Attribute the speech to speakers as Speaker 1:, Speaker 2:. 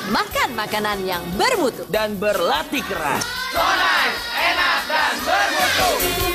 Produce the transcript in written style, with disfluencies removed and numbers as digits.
Speaker 1: Makan makanan yang bermutu
Speaker 2: dan berlatih keras.
Speaker 3: So Nice, enak dan bermutu.